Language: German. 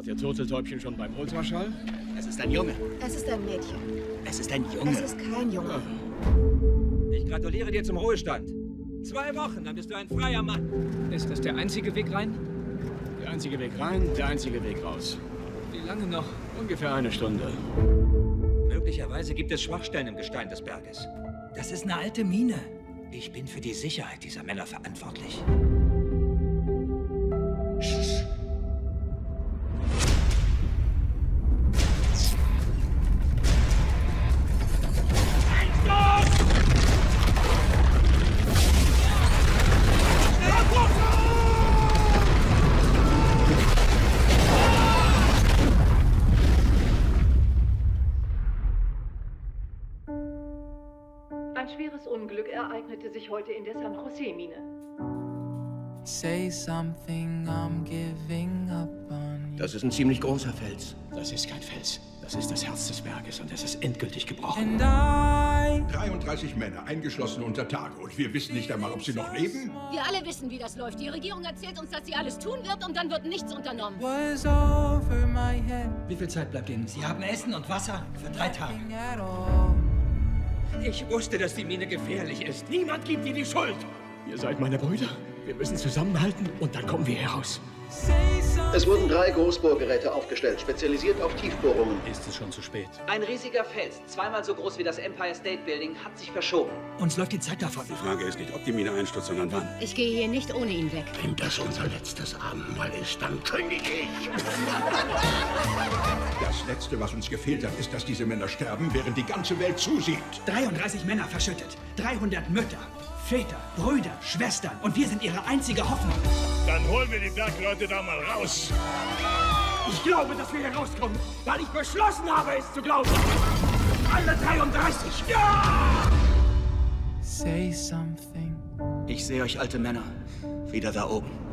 der Turteltäubchen schon beim Ultraschall? Es ist ein Junge. Es ist ein Mädchen. Es ist ein Junge. Es ist kein Junge. Ich gratuliere dir zum Ruhestand. 2 Wochen, dann bist du ein freier Mann. Ist das der einzige Weg rein? Der einzige Weg rein, der einzige Weg raus. Wie lange noch? Ungefähr 1 Stunde. Möglicherweise gibt es Schwachstellen im Gestein des Berges. Das ist eine alte Mine. Ich bin für die Sicherheit dieser Männer verantwortlich. Ein schweres Unglück ereignete sich heute in der San Jose-Mine. Say something, I'm giving up on you. Das ist ein ziemlich großer Fels. Das ist kein Fels. Das ist das Herz des Berges und es ist endgültig gebrochen. And 33 Männer, eingeschlossen unter Tage. Und wir wissen nicht einmal, ob sie noch leben. Wir alle wissen, wie das läuft. Die Regierung erzählt uns, dass sie alles tun wird und dann wird nichts unternommen. was over my head Wie viel Zeit bleibt Ihnen? Sie haben Essen und Wasser für 3 Tage. at all. Ich wusste, dass die Mine gefährlich ist. Niemand gibt dir die Schuld. Ihr seid meine Brüder. Wir müssen zusammenhalten und dann kommen wir heraus. Say something. Es wurden 3 Großbohrgeräte aufgestellt, spezialisiert auf Tiefbohrungen. Ist es schon zu spät? Ein riesiger Fels, 2-mal so groß wie das Empire State Building, hat sich verschoben. Uns läuft die Zeit davon. Die Frage ist nicht, ob die Mine einstürzt, sondern wann. Ich gehe hier nicht ohne ihn weg. Wenn das unser letztes Abendmahl ist, dann kündige ich. Das Letzte, was uns gefehlt hat, ist, dass diese Männer sterben, während die ganze Welt zusieht. 33 Männer verschüttet. 300 Mütter, Väter, Brüder, Schwestern. Und wir sind ihre einzige Hoffnung. Dann holen wir die Bergleute da mal raus. Ich glaube, dass wir hier rauskommen, weil ich beschlossen habe, es zu glauben. Alle 33. Ja! Say something. Ich sehe euch alte Männer wieder da oben.